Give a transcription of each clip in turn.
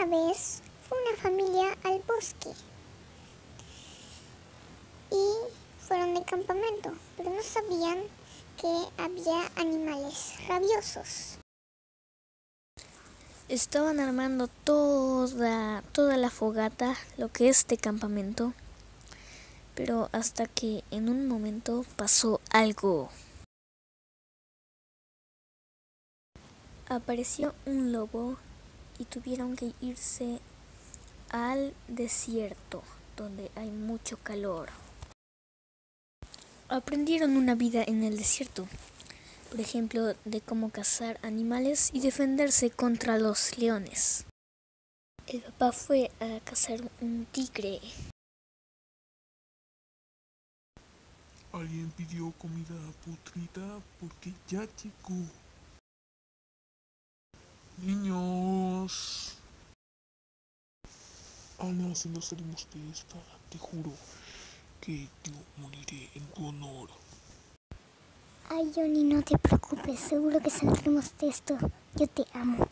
Una vez fue una familia al bosque y fueron de campamento, pero no sabían que había animales rabiosos. Estaban armando toda la fogata, lo que es de campamento, pero hasta que en un momento pasó algo. Apareció un lobo y tuvieron que irse al desierto, donde hay mucho calor. Aprendieron una vida en el desierto, por ejemplo, de cómo cazar animales y defenderse contra los leones. El papá fue a cazar un tigre. Alguien pidió comida putrida porque ya llegó. Niños. Ana, si no salimos de esta, te juro que yo moriré en tu honor. Ay, Johnny, no te preocupes, seguro que saldremos de esto. Yo te amo.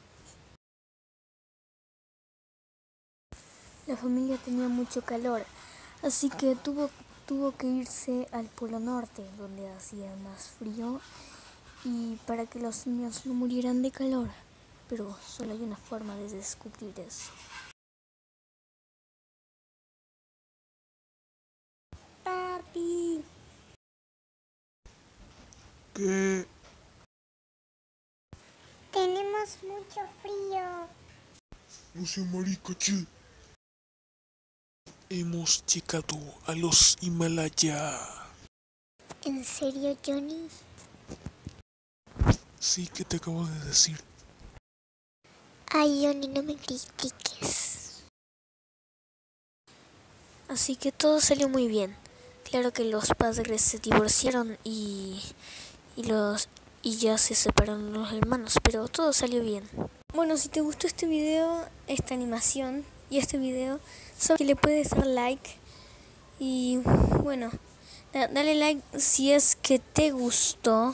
La familia tenía mucho calor, así que tuvo que irse al Polo Norte, donde hacía más frío, y para que los niños no murieran de calor. Pero solo hay una forma de descubrir eso. Papi, ¿Qué? tenemos mucho frío. No sé, marica, che. Hemos llegado a los Himalaya. ¿En serio, Johnny? Sí, ¿qué te acabo de decir? Ay, Johnny, no me critiques. Así que todo salió muy bien. Claro que los padres se divorciaron y ya se separaron los hermanos, pero todo salió bien. Bueno, si te gustó este video, esta animación y este video, sabes que le puedes dar like y bueno, dale like si es que te gustó.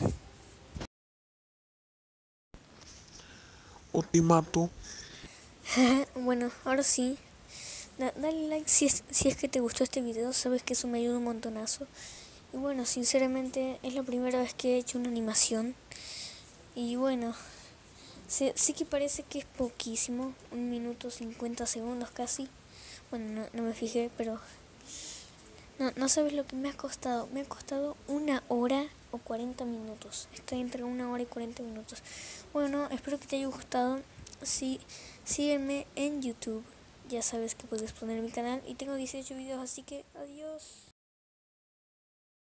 O te mato. Bueno, ahora sí, dale like si es que te gustó este video, sabes que eso me ayuda un montonazo. Y bueno, sinceramente es la primera vez que he hecho una animación. Y bueno, sí que parece que es poquísimo, 1 minuto 50 segundos casi. Bueno, no me fijé, pero no sabes lo que me ha costado. Me ha costado 1 hora o 40 minutos. Estoy entre 1 hora y 40 minutos. Bueno, espero que te haya gustado. Sí, sígueme en YouTube. Ya sabes que puedes poner mi canal y tengo 18 videos, así que adiós.